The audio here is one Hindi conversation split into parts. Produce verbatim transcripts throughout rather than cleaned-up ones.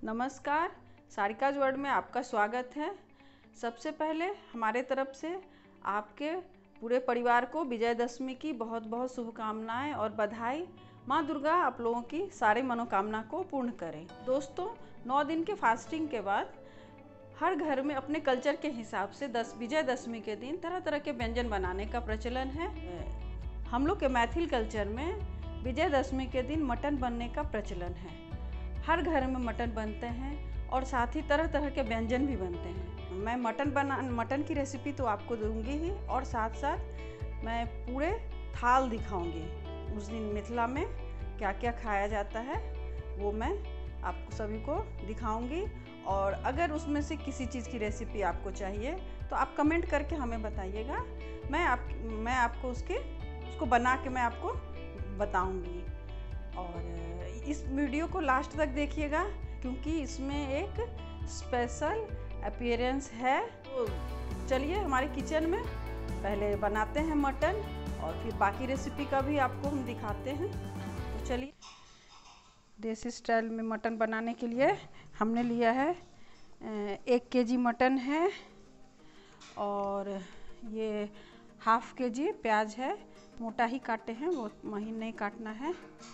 नमस्कार, सारिकाज वर्ल्ड में आपका स्वागत है। सबसे पहले हमारे तरफ से आपके पूरे परिवार को विजयदशमी की बहुत बहुत शुभकामनाएं और बधाई। माँ दुर्गा आप लोगों की सारे मनोकामना को पूर्ण करें। दोस्तों, नौ दिन के फास्टिंग के बाद हर घर में अपने कल्चर के हिसाब से दस विजयदशमी के दिन तरह तरह के व्यंजन बनाने का प्रचलन है। हम लोग के मैथिल कल्चर में विजयदशमी के दिन मटन बनने का प्रचलन है। हर घर में मटन बनते हैं और साथ ही तरह तरह के व्यंजन भी बनते हैं। मैं मटन बना मटन की रेसिपी तो आपको दूंगी ही, और साथ साथ मैं पूरे थाल दिखाऊंगी। उस दिन मिथिला में क्या क्या खाया जाता है वो मैं आपको सभी को दिखाऊंगी। और अगर उसमें से किसी चीज़ की रेसिपी आपको चाहिए तो आप कमेंट करके हमें बताइएगा। मैं आप मैं आपको उसके उसको बना के मैं आपको बताऊंगी। और इस वीडियो को लास्ट तक देखिएगा क्योंकि इसमें एक स्पेशल अपीयरेंस है। तो चलिए हमारे किचन में पहले बनाते हैं मटन और फिर बाकी रेसिपी का भी आपको हम दिखाते हैं। तो चलिए, देसी स्टाइल में मटन बनाने के लिए हमने लिया है एक केजी मटन है और ये हाफ के जी प्याज है। मोटा ही काटे हैं, वो महीन नहीं काटना है।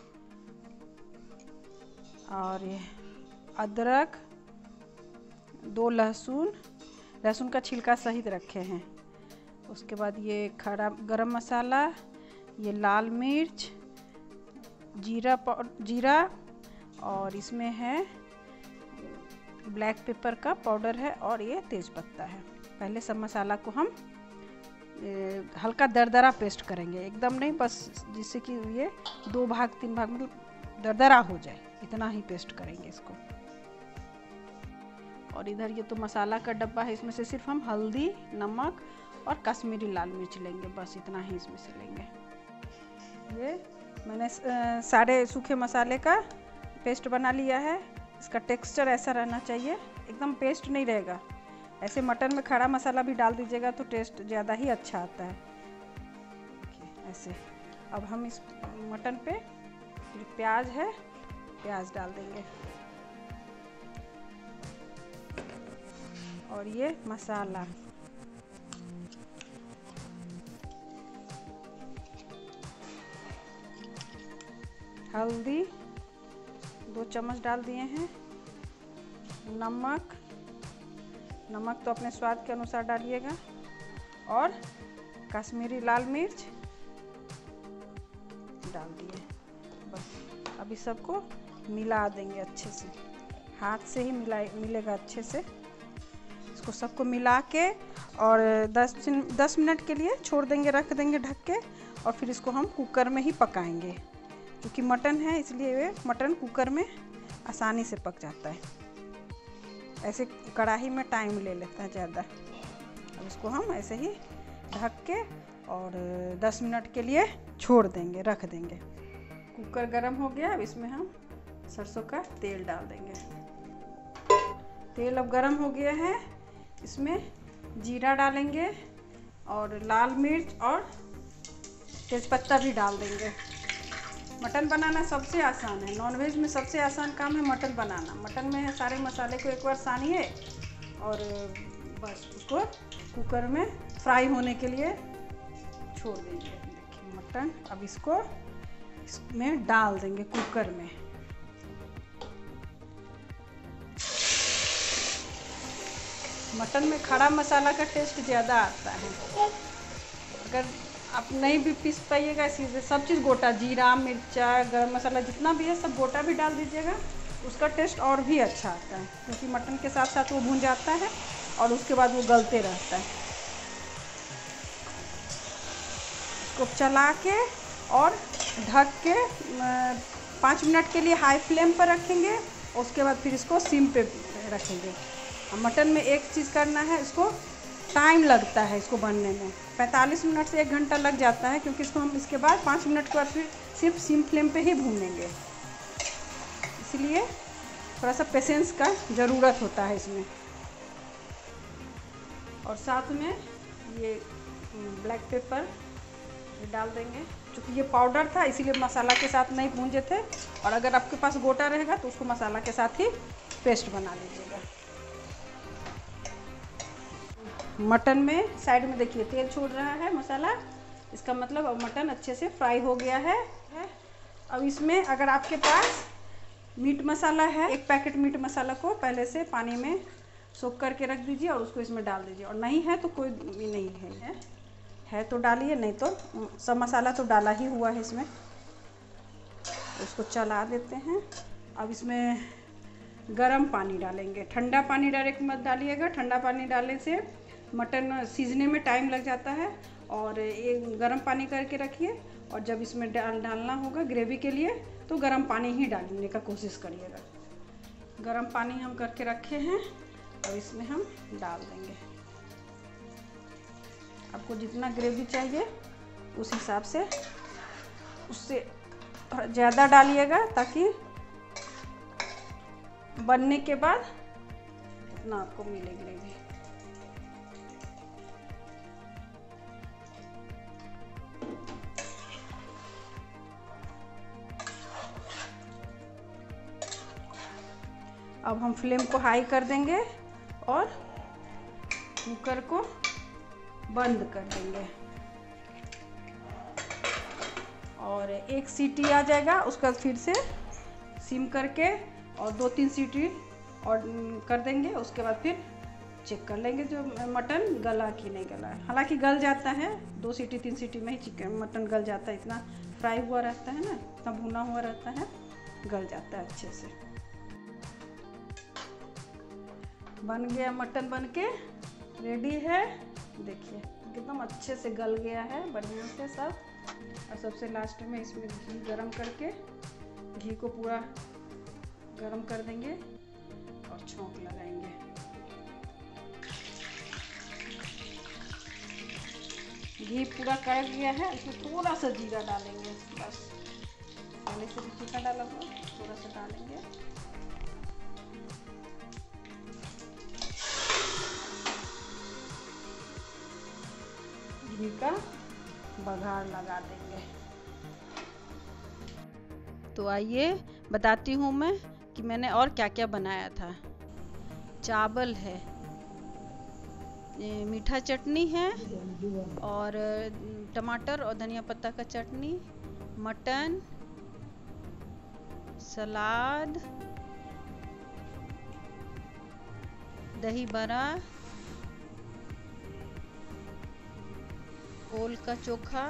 और ये अदरक, दो लहसुन, लहसुन का छिलका सहित रखे हैं। उसके बाद ये खड़ा गरम मसाला, ये लाल मिर्च, जीरा जीरा और इसमें है ब्लैक पेपर का पाउडर है और ये तेज़पत्ता है। पहले सब मसाला को हम ए, हल्का दरदरा पेस्ट करेंगे, एकदम नहीं, बस जिससे कि ये दो भाग तीन भाग मतलब दरदरा हो जाए, इतना ही पेस्ट करेंगे इसको। और इधर ये तो मसाला का डब्बा है, इसमें से सिर्फ हम हल्दी, नमक और कश्मीरी लाल मिर्च लेंगे, बस इतना ही इसमें से लेंगे। ये मैंने सारे सूखे मसाले का पेस्ट बना लिया है। इसका टेक्सचर ऐसा रहना चाहिए, एकदम पेस्ट नहीं रहेगा। ऐसे मटन में खड़ा मसाला भी डाल दीजिएगा तो टेस्ट ज़्यादा ही अच्छा आता है। ऐसे अब हम इस मटन पे जो प्याज है प्याज डाल देंगे और ये मसाला, हल्दी दो चम्मच डाल दिए हैं, नमक नमक तो अपने स्वाद के अनुसार डालिएगा, और कश्मीरी लाल मिर्च डाल दिए। बस अभी सबको मिला देंगे अच्छे से, हाथ से ही मिला मिलेगा अच्छे से। इसको सबको मिला के और दस दस मिनट के लिए छोड़ देंगे, रख देंगे ढक के। और फिर इसको हम कुकर में ही पकाएंगे क्योंकि मटन है, इसलिए ये मटन कुकर में आसानी से पक जाता है। ऐसे कढ़ाई में टाइम ले लेता है ज़्यादा। अब इसको हम ऐसे ही ढक के और दस मिनट के लिए छोड़ देंगे, रख देंगे। कुकर गर्म हो गया, अब इसमें हम सरसों का तेल डाल देंगे। तेल अब गर्म हो गया है, इसमें जीरा डालेंगे और लाल मिर्च और तेज़पत्ता भी डाल देंगे। मटन बनाना सबसे आसान है, नॉनवेज में सबसे आसान काम है मटन बनाना। मटन में है सारे मसाले को एक बार सानिए और बस उसको कुकर में फ्राई होने के लिए छोड़ देंगे। देखिए मटन, अब इसको इसमें डाल देंगे कुकर में। मटन में खड़ा मसाला का टेस्ट ज़्यादा आता है। अगर आप नहीं भी पीस पाइएगा, इसी सब चीज़ गोटा, जीरा, मिर्चा, गरम मसाला जितना भी है सब गोटा भी डाल दीजिएगा, उसका टेस्ट और भी अच्छा आता है क्योंकि मटन के साथ साथ वो भून जाता है और उसके बाद वो गलते रहता है। इसको चला के और ढक के पाँच मिनट के लिए हाई फ्लेम पर रखेंगे। उसके बाद फिर इसको सिम पे रखेंगे। मटन में एक चीज़ करना है, इसको टाइम लगता है इसको बनने में, पैंतालीस मिनट से एक घंटा लग जाता है क्योंकि इसको हम इसके बाद पाँच मिनट के बाद फिर सिर्फ सिम फ्लेम पे ही भूनेंगे। इसलिए थोड़ा सा पेशेंस का ज़रूरत होता है इसमें। और साथ में ये ब्लैक पेपर डाल देंगे, क्योंकि ये पाउडर था इसीलिए मसाला के साथ नहीं भूंजे थे। और अगर आपके पास गोटा रहेगा तो उसको मसाला के साथ ही पेस्ट बना लीजिएगा। मटन में साइड में देखिए तेल छोड़ रहा है मसाला, इसका मतलब अब मटन अच्छे से फ्राई हो गया है। अब इसमें अगर आपके पास मीट मसाला है, एक पैकेट मीट मसाला को पहले से पानी में सोख करके रख दीजिए और उसको इसमें डाल दीजिए। और नहीं है तो कोई भी नहीं है, है, है तो डालिए, नहीं तो सब मसाला तो डाला ही हुआ है इसमें। उसको चला देते हैं। अब इसमें गरम पानी डालेंगे, ठंडा पानी डायरेक्ट मत डालिएगा, ठंडा पानी डालने से मटन सीजने में टाइम लग जाता है। और एक गरम पानी करके रखिए और जब इसमें डाल डालना होगा ग्रेवी के लिए तो गरम पानी ही डालने का कोशिश करिएगा। गरम पानी हम करके रखे हैं, अब इसमें हम डाल देंगे। आपको जितना ग्रेवी चाहिए उस हिसाब से उससे ज़्यादा डालिएगा ताकि बनने के बाद इतना आपको मिले ग्रेवी। अब हम फ्लेम को हाई कर देंगे और कुकर को बंद कर देंगे और एक सीटी आ जाएगा, उसका फिर से सिम करके और दो तीन सीटी और कर देंगे। उसके बाद फिर चेक कर लेंगे जो मटन गला कि नहीं गला है। हालांकि गल जाता है, दो सीटी तीन सीटी में ही चिकन मटन गल जाता है, इतना फ्राई हुआ रहता है ना, इतना भुना हुआ रहता है, गल जाता है अच्छे से। बन गया मटन, बन के रेडी है। देखिए एकदम अच्छे से गल गया है बढ़िया से सब। और सबसे लास्ट में इसमें घी गरम करके घी को पूरा गरम कर देंगे और छोंक लगाएंगे। घी पूरा कड़ गया है, इसमें थोड़ा सा जीरा डालेंगे, बस पहले से भी जीरा डाला हुआ, थोड़ा सा डालेंगे। घी का बघार लगा देंगे। तो आइए बताती हूँ मैं कि मैंने और क्या क्या बनाया था। चावल है, मीठा चटनी है और टमाटर और धनिया पत्ता का चटनी, मटन, सलाद, दही बड़ा, ओल का चोखा,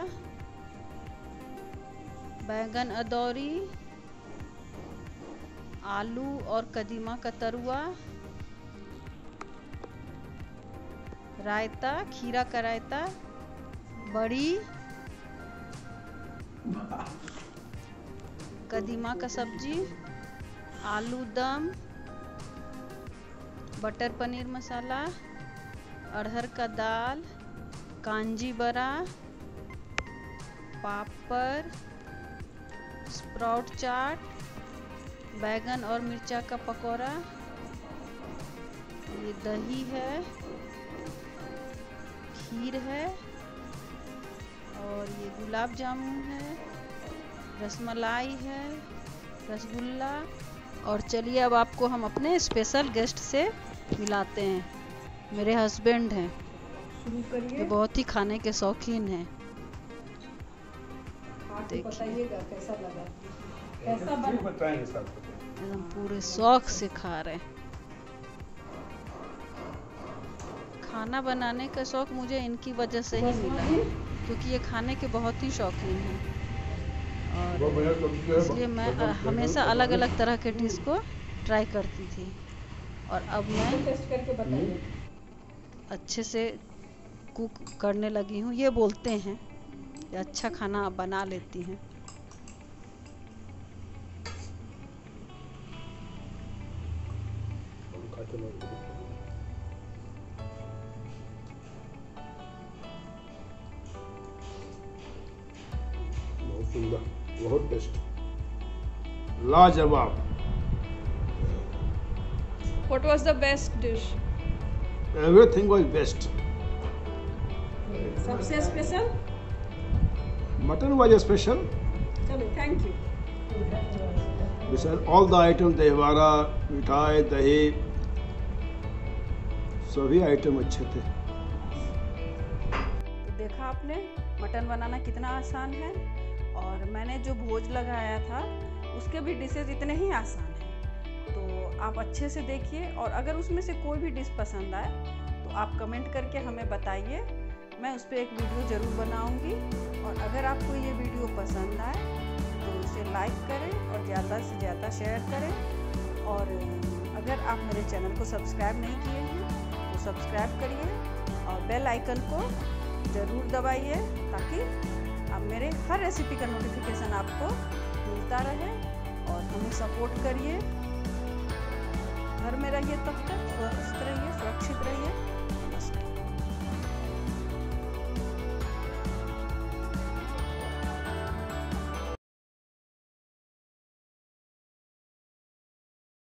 बैंगन अदौरी, आलू और कदीमा का तरुआ, रायता, खीरा का रायता, बड़ी, कदीमा का सब्जी, आलू दम, बटर पनीर मसाला, अरहर का दाल, कांजी बड़ा, पापड़, स्प्राउट चाट, बैगन और मिर्चा का पकौड़ा, ये दही है, खीर है और ये गुलाब जामुन है, रसमलाई है, रसगुल्ला। और चलिए अब आपको हम अपने स्पेशल गेस्ट से मिलाते हैं। मेरे हस्बैंड हैं, ये बहुत ही खाने के शौकीन हैं। बताइएगा कैसा लगा, कैसा बना, बताएंगे सब, एकदम पूरे शौक से खा रहे हैं। खाना बनाने का शौक मुझे इनकी वजह से ही मिला है, क्योंकि ये खाने के बहुत ही शौकीन हैं और इसलिए मैं हमेशा अलग अलग तरह के डिश को ट्राई करती थी। और अब मैं टेस्ट करके बताइए, अच्छे से कुक करने लगी हूँ। ये बोलते हैं कि अच्छा खाना बना लेती हैं। बहुत सुंदर, बहुत टेस्ट, लाजवाब। What was the best dish? Everything was best. सबसे स्पेशल Mutton was special. चलो, thank you. We sell all the items, dahivada, mithai, dahi, सभी आइटम अच्छे थे। तो देखा आपने मटन बनाना कितना आसान है, और मैंने जो भोज लगाया था उसके भी डिशेज इतने ही आसान हैं। तो आप अच्छे से देखिए, और अगर उसमें से कोई भी डिश पसंद आए तो आप कमेंट करके हमें बताइए, मैं उस पर एक वीडियो ज़रूर बनाऊंगी। और अगर आपको ये वीडियो पसंद आए तो इसे लाइक करें और ज़्यादा से ज़्यादा शेयर करें। और अगर आप मेरे चैनल को सब्सक्राइब नहीं किए हैं तो सब्सक्राइब करिए और बेल आइकन को ज़रूर दबाइए, ताकि आप मेरे हर रेसिपी का नोटिफिकेशन आपको मिलता रहे। और हमें सपोर्ट करिए। घर में रहिए, तब तक स्वस्थ रहिए, सुरक्षित रहिए।